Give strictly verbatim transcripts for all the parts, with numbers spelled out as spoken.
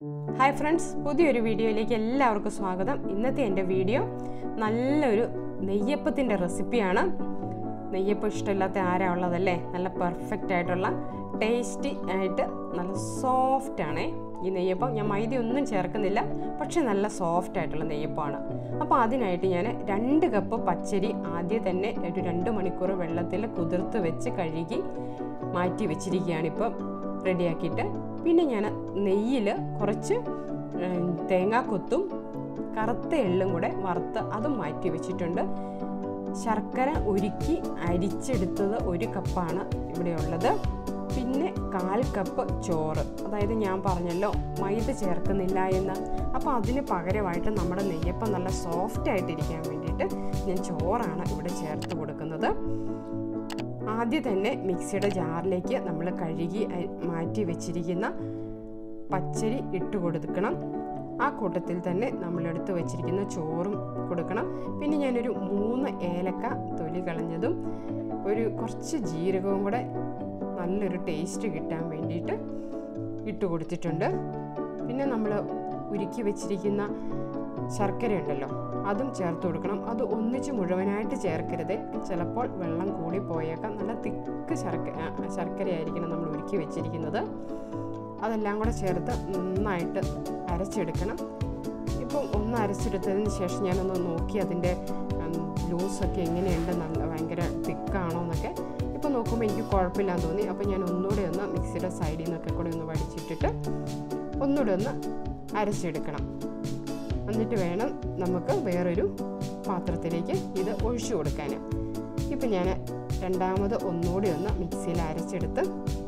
Hi friends, പുതിയൊരു വീഡിയോയിലേക്ക് എല്ലാവർക്കും സ്വാഗതം. ഇന്നത്തെ എൻ്റെ വീഡിയോ നല്ലൊരു നെയ്യപ്പത്തിൻ്റെ റെസിപ്പിയാണ്. നെയ്യപ്പം ഇഷ്ടമില്ലാത്ത ആരാ ഉള്ളതല്ലേ? നല്ല പെർഫെക്റ്റ് ആയിട്ടുള്ള ടേസ്റ്റി ആയിട്ട് നല്ല സോഫ്റ്റാണേ ഈ നെയ്യപ്പം. ഞാൻ മൈദയൊന്നും ചേർക്കുന്നില്ല, പക്ഷെ നല്ല സോഫ്റ്റ് ആയിട്ടുള്ള നെയ്യപ്പമാണ്. അപ്പോൾ അതിനായിട്ട് ഞാൻ രണ്ട് കപ്പ് പച്ചരി ആദ്യം തന്നെ ഒരു രണ്ട് മണിക്കൂർ വെള്ളത്തിൽ കുതിർത്ത് വെച്ച് കഴുകി മാറ്റി വെച്ചിരിക്കുകയാണ് ഇപ്പം റെഡിയാക്കിയിട്ട്. പിന്നെ ഞാൻ നെയ്യിൽ കുറച്ച് തേങ്ങാക്കൊത്തും കറുത്ത എള്ളും കൂടെ വറുത്ത് അതും മാറ്റി വെച്ചിട്ടുണ്ട്. ശർക്കര ഉരുക്കി അരിച്ചെടുത്തത് ഒരു കപ്പാണ് ഇവിടെയുള്ളത്. പിന്നെ കാൽ കപ്പ് ചോറ്, അതായത് ഞാൻ പറഞ്ഞല്ലോ മൈദ ചേർക്കുന്നില്ല എന്ന്. അപ്പോൾ അതിന് പകരമായിട്ട് നമ്മുടെ നെയ്യപ്പം നല്ല സോഫ്റ്റ് ആയിട്ടിരിക്കാൻ വേണ്ടിയിട്ട് ഞാൻ ചോറാണ് ഇവിടെ ചേർത്ത് കൊടുക്കുന്നത്. ആദ്യം തന്നെ മിക്സിയുടെ ജാറിലേക്ക് നമ്മൾ കഴുകി മാറ്റി വെച്ചിരിക്കുന്ന പച്ചരി ഇട്ട് കൊടുക്കണം. ആ കൂട്ടത്തിൽ തന്നെ നമ്മളെടുത്ത് വെച്ചിരിക്കുന്ന ചോറും കൊടുക്കണം. പിന്നെ ഞാനൊരു മൂന്ന് ഏലക്ക തൊലി കളഞ്ഞതും ഒരു കുറച്ച് ജീരകവും കൂടെ നല്ലൊരു ടേസ്റ്റ് കിട്ടാൻ വേണ്ടിയിട്ട് ഇട്ട് കൊടുത്തിട്ടുണ്ട്. പിന്നെ നമ്മൾ ഉരുക്കി വെച്ചിരിക്കുന്ന ശർക്കര ഉണ്ടല്ലോ, അതും ചേർത്ത് കൊടുക്കണം. അത് ഒന്നിച്ച് മുഴുവനായിട്ട് ചേർക്കരുത്, ചിലപ്പോൾ വെള്ളം കൂടി പോയേക്കാം. നല്ല തിക്ക് ശർക്കര ശർക്കരയായിരിക്കണം നമ്മൾ ഉരുക്കി വെച്ചിരിക്കുന്നത്. അതെല്ലാം കൂടെ ചേർത്ത് നന്നായിട്ട് അരച്ചെടുക്കണം. ഇപ്പം ഒന്ന് അരച്ചെടുത്തതിന് ശേഷം ഞാനൊന്ന് നോക്കി അതിൻ്റെ ലൂസൊക്കെ എങ്ങനെയുണ്ട്, നല്ല ഭയങ്കര തിക്കാണോ എന്നൊക്കെ. ഇപ്പോൾ നോക്കുമ്പോൾ എനിക്ക് കുഴപ്പമില്ലാന്ന് തോന്നി. അപ്പോൾ ഞാൻ ഒന്നുകൂടെ ഒന്ന് മിക്സിയുടെ സൈഡിൽ നിന്നൊക്കെ കൂടെ ഒന്ന് വടിച്ചിട്ടിട്ട് ഒന്നുകൂടെ ഒന്ന് അരച്ചെടുക്കണം. എന്നിട്ട് വേണം നമുക്ക് വേറൊരു പാത്രത്തിലേക്ക് ഇത് ഒഴിച്ചു കൊടുക്കാൻ. ഇപ്പം ഞാൻ രണ്ടാമത് ഒന്നുകൂടി ഒന്ന് മിക്സിയിൽ അരച്ചെടുത്ത്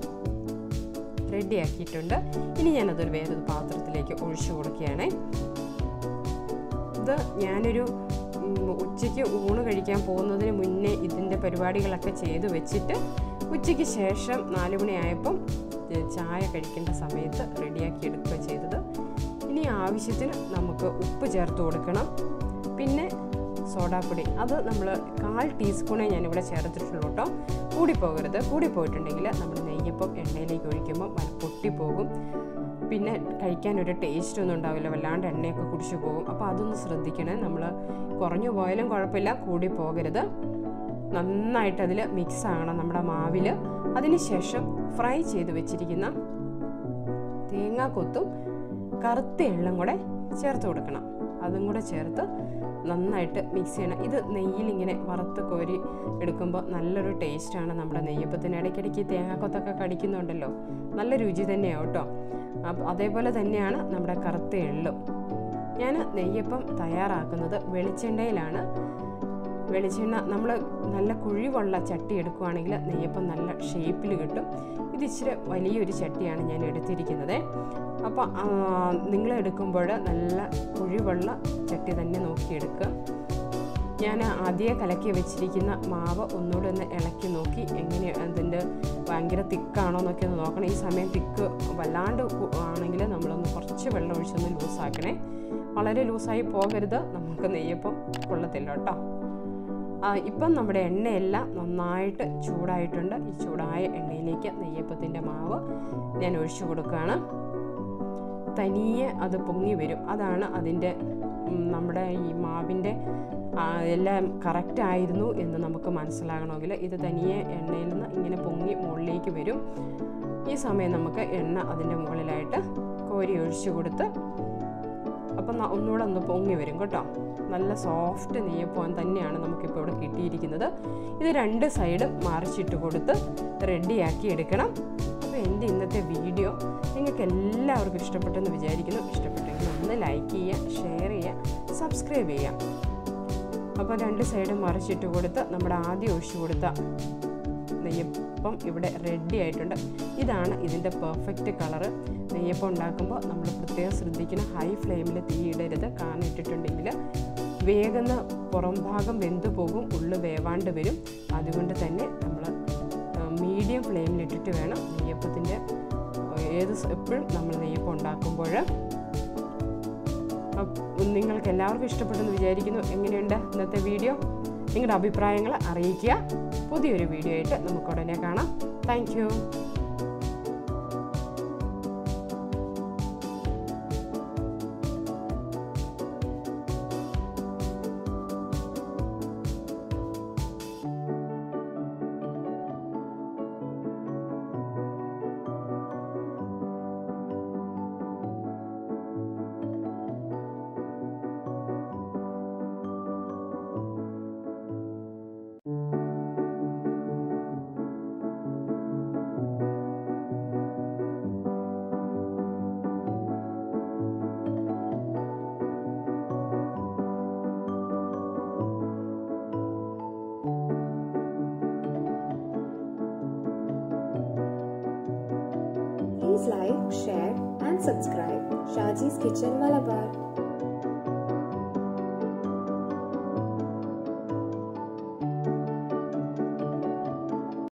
റെഡിയാക്കിയിട്ടുണ്ട്. ഇനി ഞാനതൊരു വേറൊരു പാത്രത്തിലേക്ക് ഒഴിച്ചു കൊടുക്കുകയാണ്. ഇത് ഞാനൊരു ഉച്ചയ്ക്ക് ഊണ് കഴിക്കാൻ പോകുന്നതിന് മുന്നേ ഇതിൻ്റെ പരിപാടികളൊക്കെ ചെയ്ത് വെച്ചിട്ട് ഉച്ചയ്ക്ക് ശേഷം നാല് മണിയായപ്പം ചായ കഴിക്കേണ്ട സമയത്ത് റെഡിയാക്കി എടുക്കുക ചെയ്തത്. ഇനി ആവശ്യത്തിന് നമുക്ക് ഉപ്പ് ചേർത്ത് കൊടുക്കണം. പിന്നെ സോഡാപ്പൊടി, അത് നമ്മൾ കാൽ ടീസ്പൂണേ ഞാനിവിടെ ചേർത്തിട്ടുള്ളൂ കേട്ടോ. കൂടിപ്പോകരുത്. കൂടിപ്പോയിട്ടുണ്ടെങ്കിൽ നമ്മൾ നെയ്യപ്പം എണ്ണയിലേക്ക് ഒഴിക്കുമ്പോൾ പൊട്ടിപ്പോകും. പിന്നെ കഴിക്കാനൊരു ടേസ്റ്റ് ഒന്നും ഉണ്ടാവില്ല, വല്ലാണ്ട് എണ്ണയൊക്കെ കുടിച്ചു പോകും. അപ്പോൾ അതൊന്ന് ശ്രദ്ധിക്കണേ. നമ്മൾ കുറഞ്ഞു പോയാലും കുഴപ്പമില്ല, കൂടി പോകരുത്. നന്നായിട്ട് അതിൽ മിക്സ് ആകണം നമ്മുടെ മാവിൽ. അതിനുശേഷം ഫ്രൈ ചെയ്ത് വെച്ചിരിക്കുന്ന തേങ്ങാക്കൊത്തും കറുത്ത എള്ളും കൂടെ ചേർത്ത് കൊടുക്കണം. അതും കൂടെ ചേർത്ത് നന്നായിട്ട് മിക്സ് ചെയ്യണം. ഇത് നെയ്യിലിങ്ങനെ വറുത്ത് കോരി എടുക്കുമ്പോൾ നല്ലൊരു ടേസ്റ്റാണ് നമ്മുടെ നെയ്യപ്പത്തിന്. ഇടയ്ക്കിടയ്ക്ക് തേങ്ങാക്കൊത്തൊക്കെ കടിക്കുന്നുണ്ടല്ലോ, നല്ല രുചി തന്നെയാണ് കേട്ടോ. അപ്പം അതേപോലെ തന്നെയാണ് നമ്മുടെ കറുത്ത എള്ളും. ഞാൻ നെയ്യപ്പം തയ്യാറാക്കുന്നത് വെളിച്ചെണ്ണയിലാണ്. വെളിച്ചെണ്ണ നമ്മൾ നല്ല കുഴിവുള്ള ചട്ടി എടുക്കുകയാണെങ്കിൽ നെയ്യപ്പം നല്ല ഷേപ്പിൽ കിട്ടും. ഇത് ഇച്ചിരി വലിയൊരു ചട്ടിയാണ് ഞാൻ എടുത്തിരിക്കുന്നത്. അപ്പോൾ നിങ്ങൾ എടുക്കുമ്പോൾ നല്ല കുഴിവുള്ള ചട്ടി തന്നെ നോക്കിയെടുക്കുക. ഞാൻ ആദ്യം കലക്കി വെച്ചിരിക്കുന്ന മാവ് ഒന്നുകൂടെ ഒന്ന് ഇളക്കി നോക്കി എങ്ങനെ അതിൻ്റെ ഭയങ്കര തിക്കാണോ എന്നൊക്കെ ഒന്ന് നോക്കണം. ഈ സമയം തിക്ക് വല്ലാണ്ട് ആണെങ്കിൽ നമ്മളൊന്ന് കുറച്ച് വെള്ളം ഒഴിച്ചൊന്ന് ലൂസാക്കണേ. വളരെ ലൂസായി പോകരുത്, നമുക്ക് നെയ്യപ്പം കൊള്ളത്തില്ല കേട്ടോ. ഇപ്പം നമ്മുടെ എണ്ണയെല്ലാം നന്നായിട്ട് ചൂടായിട്ടുണ്ട്. ഈ ചൂടായ എണ്ണയിലേക്ക് നെയ്യപ്പത്തിൻ്റെ മാവ് ഞാൻ ഒഴിച്ചു കൊടുക്കുകയാണ്. തനിയെ അത് പൊങ്ങി വരും. അതാണ് അതിൻ്റെ നമ്മുടെ ഈ മാവിൻ്റെ എല്ലാം കറക്റ്റായിരുന്നു എന്ന് നമുക്ക് മനസ്സിലാകണമെങ്കിൽ ഇത് തനിയെ എണ്ണയിൽ നിന്ന് ഇങ്ങനെ പൊങ്ങി മുകളിലേക്ക് വരും. ഈ സമയം നമുക്ക് എണ്ണ അതിൻ്റെ മുകളിലായിട്ട് കോരി ഒഴിച്ചു കൊടുത്ത് അപ്പം ഒന്നുകൂടെ ഒന്ന് പൊങ്ങി വരും കേട്ടോ. നല്ല സോഫ്റ്റ് നെയ്യപ്പം തന്നെയാണ് നമുക്കിപ്പോൾ ഇവിടെ കിട്ടിയിരിക്കുന്നത്. ഇത് രണ്ട് സൈഡും മറിച്ചിട്ട് കൊടുത്ത് റെഡിയാക്കി എടുക്കണം. അപ്പോൾ എൻ്റെ ഇന്നത്തെ വീഡിയോ നിങ്ങൾക്ക് എല്ലാവർക്കും ഇഷ്ടപ്പെട്ടെന്ന് വിചാരിക്കുന്നു. ഇഷ്ടപ്പെട്ടെങ്കിൽ ഒന്ന് ലൈക്ക് ചെയ്യുക, ഷെയർ ചെയ്യുക, സബ്സ്ക്രൈബ് ചെയ്യാം. അപ്പോൾ രണ്ട് സൈഡും മറിച്ചിട്ട് കൊടുത്ത് നമ്മുടെ ആദ്യം ഒഴിച്ചു കൊടുത്ത നെയ്യപ്പം ഇവിടെ റെഡി ആയിട്ടുണ്ട്. ഇതാണ് ഇതിൻ്റെ പെർഫെക്റ്റ് കളറ്. നെയ്യപ്പം ഉണ്ടാക്കുമ്പോൾ നമ്മൾ പ്രത്യേകം ശ്രദ്ധിക്കണം, ഹൈ ഫ്ലെയിമിൽ തീ ഇടരുത്. കാരണം ഇട്ടിട്ടുണ്ടെങ്കിൽ വേഗം പുറം ഭാഗം വെന്തു പോകും, ഉള്ളു വേവാണ്ട് വരും. അതുകൊണ്ട് തന്നെ നമ്മൾ മീഡിയം ഫ്ലെയിമിലിട്ടിട്ട് വേണം നെയ്യപ്പത്തിൻ്റെ ഏത് എപ്പോഴും നമ്മൾ നെയ്യപ്പം ഉണ്ടാക്കുമ്പോൾ. നിങ്ങൾക്ക് എല്ലാവർക്കും ഇഷ്ടപ്പെട്ടെന്ന് വിചാരിക്കുന്നു. എങ്ങനെയുണ്ട് ഇന്നത്തെ വീഡിയോ? നിങ്ങളുടെ അഭിപ്രായങ്ങൾ അറിയിക്കുക. പുതിയൊരു വീഡിയോ ആയിട്ട് നമുക്ക് ഉടനെ കാണാം. Thank you. Please like, share and subscribe Shaji's Kitchen Malabar.